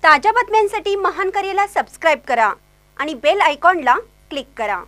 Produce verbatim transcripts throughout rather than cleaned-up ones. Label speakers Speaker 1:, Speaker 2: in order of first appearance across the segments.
Speaker 1: ताज्या बातम्यांसाठी महान करेला सबस्क्राइब करा आणि बेल आयकॉनला क्लिक करा।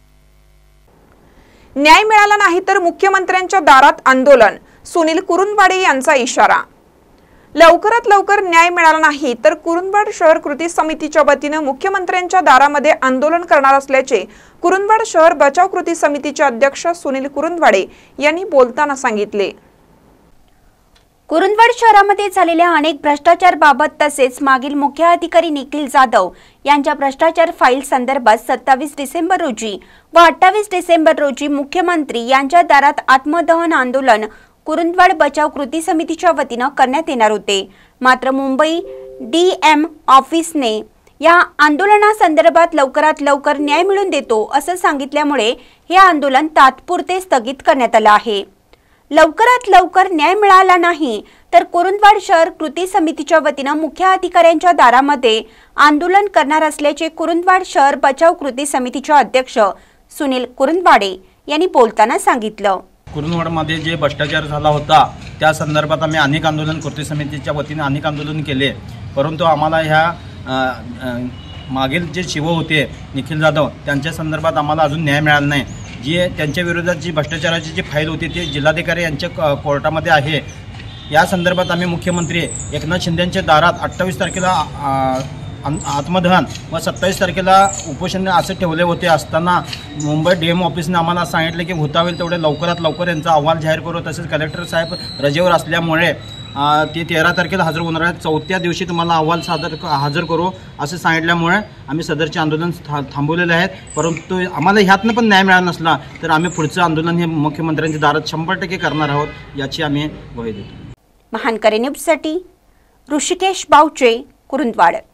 Speaker 2: न्याय मिळाला नाही तर मुख्यमंत्र्यांच्या दारात आंदोलन, सुनील कुरुंदवाडे यांचा इशारा। लवकरात लवकर न्याय मिळाला नाही तर कुरुंदवाड शहर कृती समितीच्या वतीने मुख्यमंत्र्यांच्या दारामध्ये आंदोलन करणार असल्याचे कुरुंदवाड शहर बचाव कृती समितीचे अध्यक्ष सुनील कुरुंदवाडे यांनी बोलताना सांगितले।
Speaker 1: कुरुंदवाड शहरामध्ये झालेल्या अनेक भ्रष्टाचाराबाबत तसेच मागील मुख्य अधिकारी निखिल जाधव यांच्या भ्रष्टाचार फाईल संदर्भात सत्तावीस डिसेंबर रोजी व अठ्ठावीस डिसेंबर रोजी मुख्यमंत्री यांच्या दारात आत्मदहन आंदोलन कुरुंदवाड बचाव कृती समितीच्या वतीने करण्यात येणार होते। मात्र मुंबई डीएम ऑफिसने या आंदोलनासंदर्भात लवकरात लवकर न्याय मिळवून देतो असं सांगितल्यामुळे हे आंदोलन तात्पुरते स्थगित करण्यात आले आहे। लवकरात लवकर न्याय मिळाला नाही तर कुरुंदवाड शहर कृती समितीच्या वतीने मुख्य अधिकाऱ्यांच्या दारामध्ये आंदोलन करणार असल्याचे कुरुंदवाड शहर बचाव कृती समितीचे अध्यक्ष सुनील कुरुंदवाडे यांनी बोलताना सांगितलं।
Speaker 3: कुरुंदवाडमध्ये जे भ्रष्टाचार झाला होता त्या संदर्भात आम्ही अनेक आंदोलन कृती समितीच्या वतीने अनेक आंदोलन केले, परंतु आम्हाला ह्या मागील जे शिव होते निखिल जाधव त्यांच्या संदर्भात आम्हाला अजून न्याय मिळाला नाही। जी त्यांच्या विरोधात जी भ्रष्टाचाराची जी फाईल होती ती जिल्हाधिकारी यांच्या कोर्टामध्ये आहे। या संदर्भात आम्ही मुख्यमंत्री एकनाथ शिंदेंच्या दारात अठ्ठावीस तारखेला आत्मदहन व सत्तावीस तारखेला उपोषण असे ठेवले होते असताना मुंबई डीएम ऑफिसने आम्हाला सांगितले की होता होईल तेवढे लवकरात लवकर यांचा अहवाल जाहीर करू। तसेच कलेक्टर साहेब रजेवर असल्यामुळे ते तेरा तारखेला हजर होणार आहेत, चौथ्या दिवशी तुम्हाला अहवाल सादर हजर करू असे सांगितल्यामुळे आम्ही सदरचे आंदोलन था थांबवलेले आहेत। परंतु आम्हाला ह्यातनं पण न्याय मिळाला नसला तर आम्ही पुढचं आंदोलन हे मुख्यमंत्र्यांच्या दारात शंभर टक्के करणार आहोत याची आम्ही ग्वाही देतो।
Speaker 1: महान करे न्यूजसाठी ऋषिकेश बावचे, कुरुंदवाड।